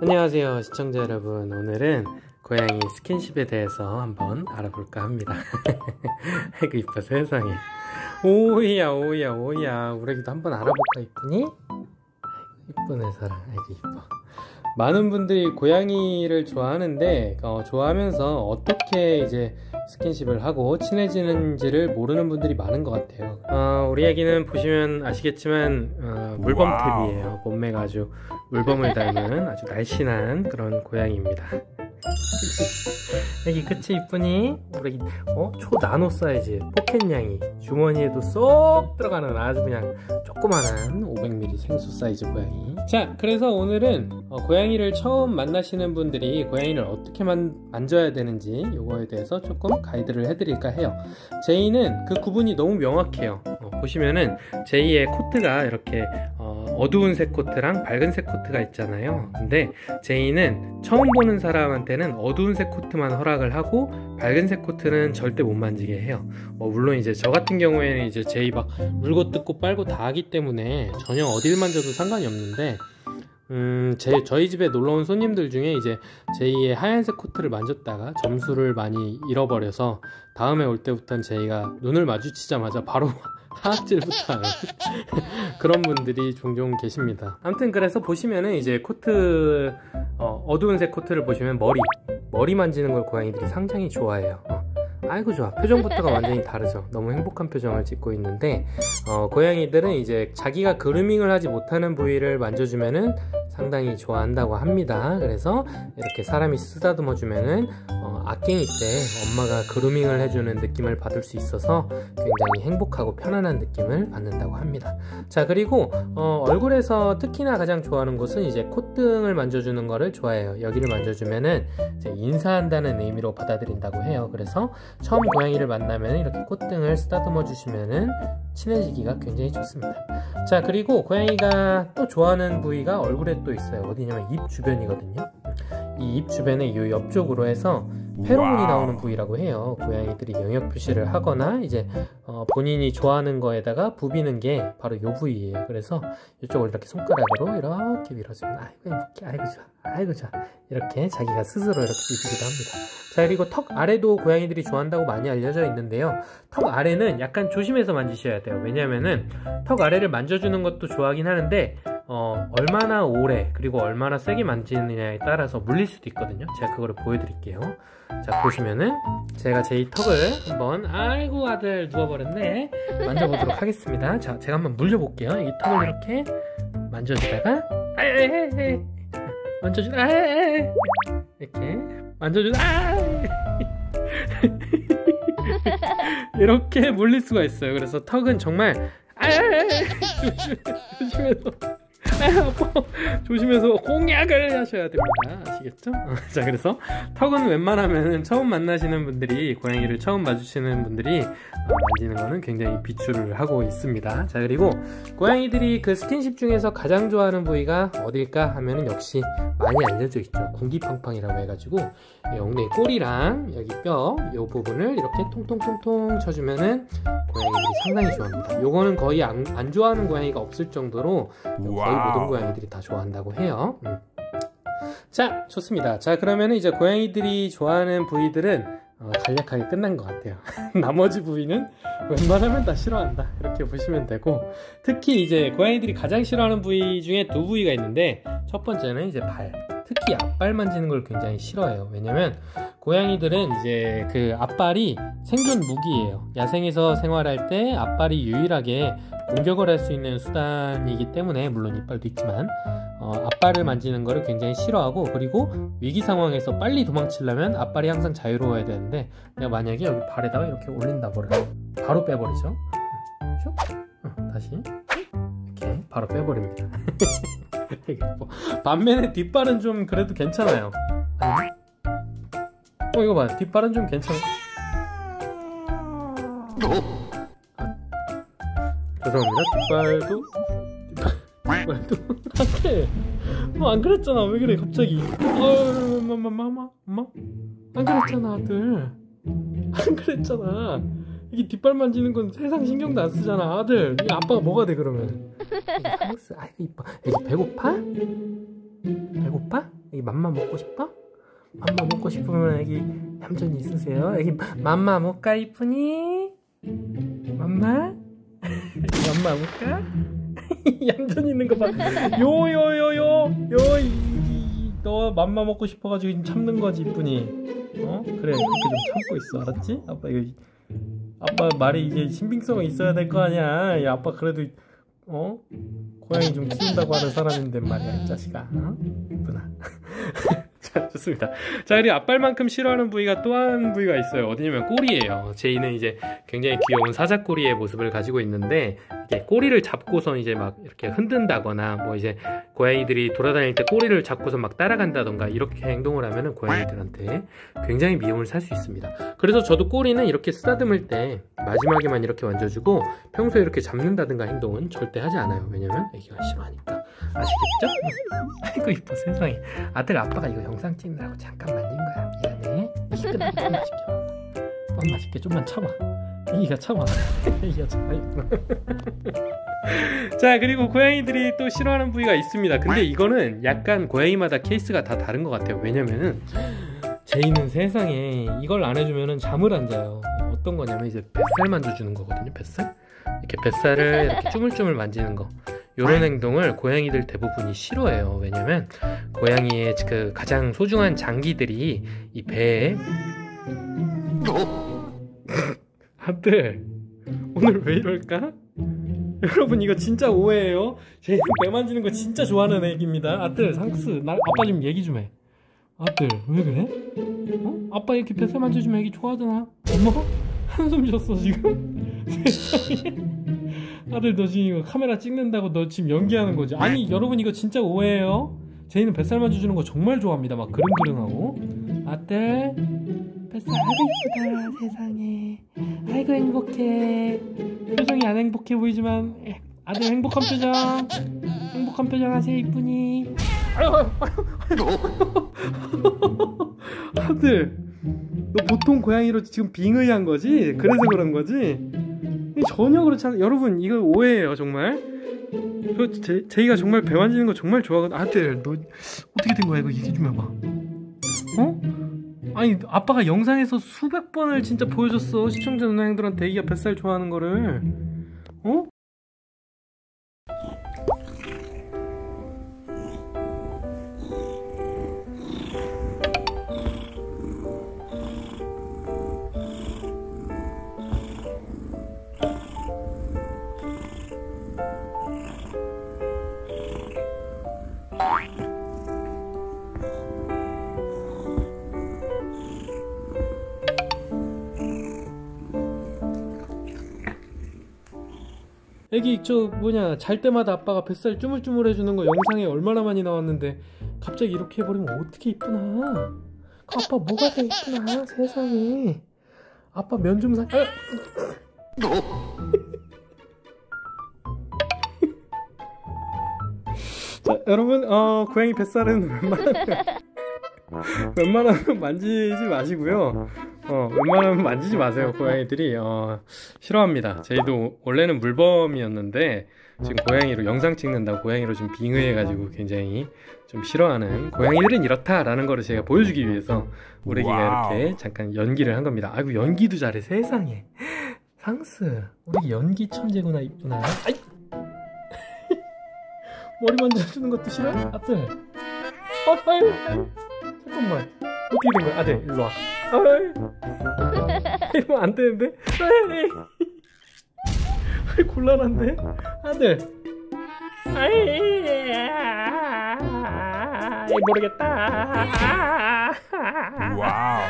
안녕하세요 시청자 여러분. 오늘은 고양이 스킨십에 대해서 한번 알아볼까 합니다. 아이고 이뻐 세상에. 오야 우리 애기도 한번 알아볼까 이쁘니? 아이고 이쁜 애 사랑. 아이고 이뻐. 많은 분들이 고양이를 좋아하는데 좋아하면서 어떻게 이제 스킨십을 하고 친해지는지를 모르는 분들이 많은 것 같아요. 우리 애기는 보시면 아시겠지만 물범탭이에요. 몸매가 아주 물범을 닮은 아주 날씬한 그런 고양이입니다. 애기 그치 이쁘니? 우리 초나노 사이즈 포켓냥이 주머니에도 쏙 들어가는 아주 그냥 조그만한 500ml 생수 사이즈 고양이. 자, 그래서 오늘은 고양이를 처음 만나시는 분들이 고양이를 어떻게 만져야 되는지 요거에 대해서 조금 가이드를 해드릴까 해요. 제이는 그 구분이 너무 명확해요. 보시면은 제이의 코트가 이렇게 어두운 색 코트랑 밝은 색 코트가 있잖아요. 근데 제이는 처음 보는 사람한테는 어두운 색 코트만 허락을 하고 밝은 색 코트는 절대 못 만지게 해요. 물론 이제 저 같은 경우에는 이제 제이 막 물고 뜯고 빨고 다 하기 때문에 전혀 어딜 만져도 상관이 없는데 저희 집에 놀러온 손님들 중에 이제 제이의 하얀색 코트를 만졌다가 점수를 많이 잃어버려서 다음에 올 때부터는 제이가 눈을 마주치자마자 바로 하악질부터 하는 그런 분들이 종종 계십니다. 아무튼 그래서 보시면은 이제 코트 어두운 색 코트를 보시면 머리 만지는 걸 고양이들이 상당히 좋아해요. 아이고 좋아. 표정부터가 완전히 다르죠. 너무 행복한 표정을 짓고 있는데 고양이들은 이제 자기가 그루밍을 하지 못하는 부위를 만져주면은 상당히 좋아한다고 합니다. 그래서 이렇게 사람이 쓰다듬어 주면은 악갱이 때 엄마가 그루밍을 해주는 느낌을 받을 수 있어서 굉장히 행복하고 편안한 느낌을 받는다고 합니다. 자, 그리고 얼굴에서 특히나 가장 좋아하는 곳은 이제 콧등을 만져주는 거를 좋아해요. 여기를 만져주면은 이제 인사한다는 의미로 받아들인다고 해요. 그래서 처음 고양이를 만나면 이렇게 콧등을 쓰다듬어 주시면은 친해지기가 굉장히 좋습니다. 자, 그리고 고양이가 또 좋아하는 부위가 얼굴에 또 있어요. 어디냐면 입 주변이거든요. 이 입 주변에 이 옆쪽으로 해서 페로몬이 나오는 부위라고 해요. 고양이들이 영역 표시를 하거나 이제 본인이 좋아하는 거에다가 부비는 게 바로 이 부위예요. 그래서 이쪽을 이렇게 손가락으로 이렇게 밀어주면 아이고 행복해, 아이고 좋아, 아이고 좋아, 이렇게 자기가 스스로 이렇게 비비기도 합니다. 자, 그리고 턱 아래도 고양이들이 좋아한다고 많이 알려져 있는데요. 턱 아래는 약간 조심해서 만지셔야 돼요. 왜냐면은 턱 아래를 만져주는 것도 좋아하긴 하는데 얼마나 오래 그리고 얼마나 세게 만지느냐에 따라서 물릴 수도 있거든요. 제가 그거를 보여드릴게요. 자, 보시면은 제가 제 이 턱을 한번, 아이고 아들 누워버렸네, 만져보도록 하겠습니다. 자, 제가 한번 물려볼게요. 이 턱을 이렇게 만져주다가 만져주다 이렇게 만져주다 이렇게 물릴 수가 있어요. 그래서 턱은 정말 조심해서 조심해서 공약을 하셔야 됩니다. 아시겠죠? 자, 그래서 턱은 웬만하면 처음 만나시는 분들이, 고양이를 처음 마주치는 분들이 만지는 거는 굉장히 비추를 하고 있습니다. 자, 그리고 고양이들이 그 스킨십 중에서 가장 좋아하는 부위가 어딜까 하면은 역시 많이 알려져 있죠. 궁디팡팡이라고 해가지고 엉덩이 꼬리랑 여기 뼈 이 부분을 이렇게 통통통통 쳐주면은 고양이들이 상당히 좋아합니다. 요거는 거의 안 좋아하는 고양이가 없을 정도로 거의 모든 고양이들이 다 좋아한다고 해요. 자, 좋습니다. 자, 그러면 이제 고양이들이 좋아하는 부위들은 간략하게 끝난 것 같아요. 나머지 부위는 웬만하면 다 싫어한다, 이렇게 보시면 되고, 특히 이제 고양이들이 가장 싫어하는 부위 중에 두 부위가 있는데, 첫 번째는 이제 발, 특히 앞발 만지는 걸 굉장히 싫어해요. 왜냐면 고양이들은 이제 그 앞발이 생존 무기예요. 야생에서 생활할 때 앞발이 유일하게 공격을 할 수 있는 수단이기 때문에, 물론 이빨도 있지만 앞발을 만지는 거를 굉장히 싫어하고, 그리고 위기 상황에서 빨리 도망치려면 앞발이 항상 자유로워야 되는데, 내가 만약에 여기 발에다가 이렇게 올린다 버려요. 바로 빼버리죠. 다시 이렇게 바로 빼버립니다. 반면에 뒷발은 좀 그래도 괜찮아요. 이거 봐, 뒷발은 좀 괜찮아. 죄송합니다. 뒷발도 안돼. 안 그랬잖아. 왜 그래 갑자기? 엄마 안 그랬잖아 아들. 안 그랬잖아. 이게 뒷발 만지는 건 세상 신경도 안 쓰잖아 아들. 이 아빠가 뭐가 돼 그러면? 아이고 이뻐. 애기 배고파? 배고파? 애기 맘마 먹고 싶어? 맘마 먹고 싶으면 애기 얌전히 있으세요. 애기 맘마 먹까 이쁘니? 맘마? 맘마 먹까? 얌전히 있는 거 봐. 너 맘마 먹고 싶어가지고 지금 참는 거지 이쁘니? 그래, 이렇게 좀 참고 있어, 알았지? 아빠 말이 이게 신빙성이 있어야 될 거 아니야. 야, 아빠 그래도 고양이 좀 키운다고 하는 사람인데 말이야, 이 자식아. 이쁘나? 자, 좋습니다. 자, 그리고 앞발만큼 싫어하는 부위가 또 한 부위가 있어요. 어디냐면 꼬리예요. 제이는 이제 굉장히 귀여운 사자꼬리의 모습을 가지고 있는데, 이게 꼬리를 잡고선 이제 막 이렇게 흔든다거나, 뭐 이제 고양이들이 돌아다닐 때 꼬리를 잡고서 막 따라간다던가 이렇게 행동을 하면은 고양이들한테 굉장히 미움을 살 수 있습니다. 그래서 저도 꼬리는 이렇게 쓰다듬을 때 마지막에만 이렇게 만져주고, 평소에 이렇게 잡는다든가 행동은 절대 하지 않아요. 왜냐면 애기가 싫어하니까. 아시겠죠? 아이고 이뻐 세상에. 아들 아빠가 이거 영상 찍느라고 잠깐 만진 거야. 미안해. 애기 끝나고 밥 맛있게 밥 맛있게 좀만 참아. 애기가 참아. 애기가 참아. 자, 그리고 고양이들이 또 싫어하는 부위가 있습니다. 근데 이거는 약간 고양이마다 케이스가 다 다른 것 같아요. 왜냐면은 제이는 세상에 이걸 안 해주면은 잠을 안 자요. 어떤 거냐면 이제 뱃살 만져주는 거거든요. 뱃살? 이렇게 뱃살을 이렇게 주물주물 만지는 거. 요런 행동을 고양이들 대부분이 싫어해요. 왜냐면 고양이의 그 가장 소중한 장기들이 이 배에 아들 오늘 왜 이럴까? 여러분 이거 진짜 오해예요. 제 배 만지는 거 진짜 좋아하는 애기입니다. 아들 상스 아빠 좀 얘기 좀 해. 아들 왜 그래? 아빠 이렇게 뱃살 만져주면 애기 좋아하잖아. 엄마? 한숨 쉬었어 지금? 세상에. 아들 너 지금 이거 카메라 찍는다고 너 지금 연기하는 거지? 아니 여러분 이거 진짜 오해예요. 제이는 뱃살 만져주는 거 정말 좋아합니다. 막 그릉그릉하고. 아들 뱃살 아이고 이쁘다 세상에. 아이고 행복해. 표정이 안 행복해 보이지만 아들 행복한 표정 하세요 이쁘니. 아들 너 보통 고양이로 지금 빙의한 거지? 그래서 그런 거지? 전혀 그렇지 않아. 여러분 이거 오해예요 정말. 제이가 정말 배 만지는 거 정말 좋아하거든. 아들 너 어떻게 된 거야? 이거 얘기 좀 해봐. 아니 아빠가 영상에서 수백 번을 진짜 보여줬어. 시청자 누나형들한테 애기가 뱃살 좋아하는 거를. 애기 잘 때마다 아빠가 뱃살 쭈물쭈물 해주는 거 영상에 얼마나 많이 나왔는데 갑자기 이렇게 해버리면 어떻게 이쁘나. 아빠 뭐가 더 이쁘나 세상에. 아빠 면 좀 사. 자, 여러분 고양이 뱃살은 웬만하면 만지지 마시고요. 웬만하면 만지지 마세요. 고양이들이 싫어합니다. 저희도 원래는 물범이었는데 지금 고양이로 영상 찍는다고 고양이로 좀 빙의해가지고 굉장히 좀 싫어하는, 고양이들은 이렇다라는 거를 제가 보여주기 위해서 우리기가 이렇게 잠깐 연기를 한 겁니다. 아이고 연기도 잘해 세상에. 상스 우리 연기 천재구나. 이쁘나. 아이. 머리 만져주는 것도 싫어? 아들 아유. 잠깐만 어떻게 된 거야? 아들 일로와. 이러면 안 되는데? 곤란한데? 아들 모르겠다. 와우.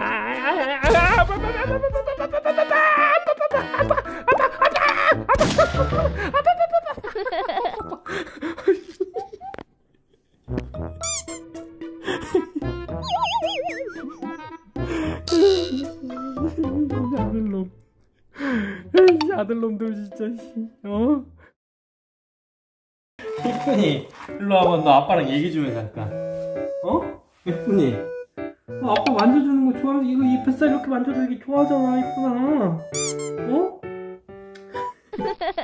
아들놈. 아들놈들 진짜. 예쁜이 일로 와봐. 너 아빠랑 얘기 좀 해 잠깐. 예쁜이 아빠 만져주는 거 좋아하지? 이거 이 뱃살 이렇게 만져도 이게 좋아하잖아. 예쁘나.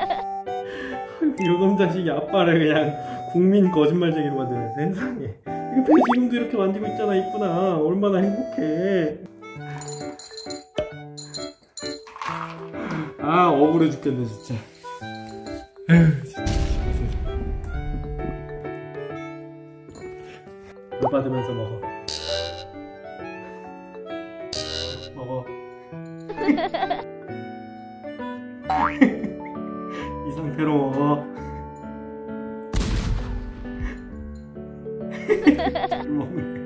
요놈 자식이 아빠를 그냥 국민 거짓말쟁이로 만드네 세상에. 배 지금도 이렇게 만지고 있잖아. 이쁘나. 얼마나 행복해. 아, 억울해 죽겠네 진짜. 에휴, 진짜. 물 받으면서 먹어. 먹어. 이 상태로 먹어. 잘 먹네.